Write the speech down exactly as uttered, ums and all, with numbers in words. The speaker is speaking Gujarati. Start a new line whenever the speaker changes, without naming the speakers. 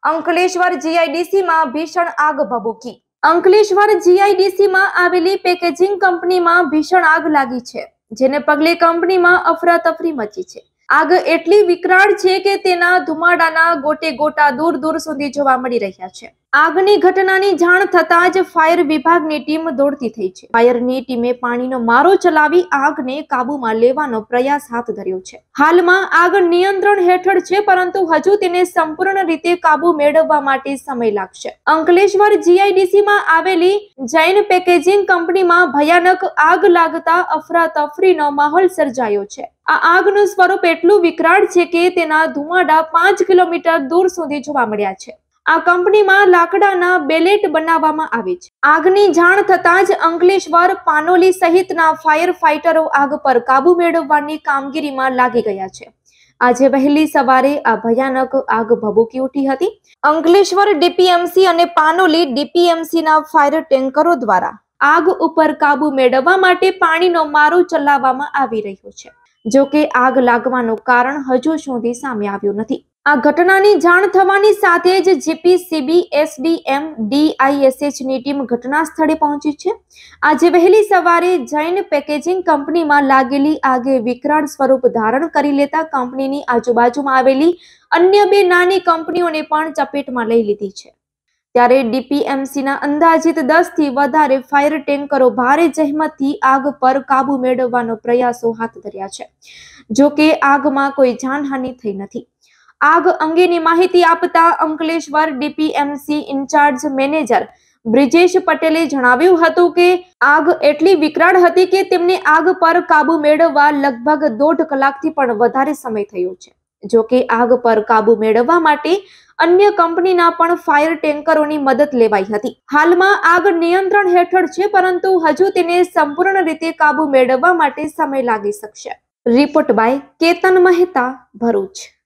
અંકલેશ્વર જીઆઈડીસી માં ભીષણ આગ ભભૂકી। અંકલેશ્વર જીઆઈડીસી માં આવેલી પેકેજિંગ કંપનીમાં ભીષણ આગ લાગી છે, જેને પગલે કંપનીમાં અફરાતફરી મચી છે। આગ એટલી વિકરાળ છે કે તેના ધુમાડાના ગોટે ગોટા દૂર દૂર સુધી જોવા મળી રહ્યા છે। આગની ઘટનાની જાણ થતાં જ ફાયર વિભાગની ટીમ દોડતી થઈ છે। ફાયરની ટીમે પાણીનો મારો ચલાવી આગને કાબૂમાં લેવાનો પ્રયાસ હાથ ધર્યો છે। હાલમાં આગ નિયંત્રણ હેઠળ છે, પરંતુ હજુ તેને સંપૂર્ણ રીતે કાબુ મેળવવા માટે સમય લાગશે। અંકલેશ્વર જીઆઈડીસી માં આવેલી જૈન પેકેજિંગ કંપનીમાં ભયાનક આગ લાગતા અફરાતફરીનો માહોલ સર્જાયો છે। આ આગનું સ્વરૂપ એટલું વિકરાળ છે કે તેના ધુમાડા પાંચ કિલોમીટર દૂર સુધી જોવા મળ્યા છે। આ કંપનીમાં લાકડાના બેલેટ બનાવવામાં આવે છે। આગની જાણ થતાં જ અંકલેશ્વર, પાનોલી સહિતના ફાયર ફાઇટરો આગ પર કાબુ મેળવવાની કામગીરીમાં લાગી ગયા છે। આજે વહેલી સવારે આ ભયાનક આગ ભભૂકી ઉઠી હતી। અંકલેશ્વર ડીપીએમસી અને પાનોલી ડીપીએમસીના ફાયર ટેન્કરો દ્વારા આગ ઉપર કાબુ મેળવવા માટે પાણીનો મારો ચલાવવામાં આવી રહ્યો છે। જો કે આગ લાગવાનું કારણ હજુ સુધી સામે આવ્યું નથી। આ ઘટનાની જાણ થવાની સાથે જ જીપીસીબી, એસડીએમ, ડીઆઈએસએચ ની ટીમ ઘટના સ્થળે પહોંચી છે। આજે વહેલી સવારે જૈન પેકેજિંગ કંપનીમાં લાગેલી આગે વિકરાળ સ્વરૂપ ધારણ કરી લેતા કંપનીની આજુબાજુમાં આવેલી અન્ય બે નાની કંપનીઓને પણ ચપેટમાં લઈ લીધી છે। ત્યારે ડીપીએમસીના અંદાજિત દસ થી વધારે ફાયર ટેન્કરો ભારે જહેમતથી આગ પર કાબુ મેળવવાનો પ્રયાસો હાથ ધર્યા છે। જો કે આગમાં કોઈ જાનહાનિ થઈ નથી। આગ અંગેની માહિતી આપતા Ankleshwar DPMC incharge manager Brijesh પટેલે જણાવ્યું હતું કે આગ એટલી વિકરાળ હતી કે તેમને આગ પર કાબુ મેળવવા લગભગ દોઢ કલાકથી પણ વધારે સમય થયો છે। જો કે આગ પર કાબુ મેળવવા માટે અન્ય કંપનીના પણ ફાયર ટેન્કરોની મદદ લેવાઈ હતી। હાલમાં આગ નિયંત્રણ હેઠળ છે, પરંતુ હજુ તેને સંપૂર્ણ રીતે કાબુ મેળવવા માટે સમય લાગી શકશે। Report by Ketan Mehta, Bharuch.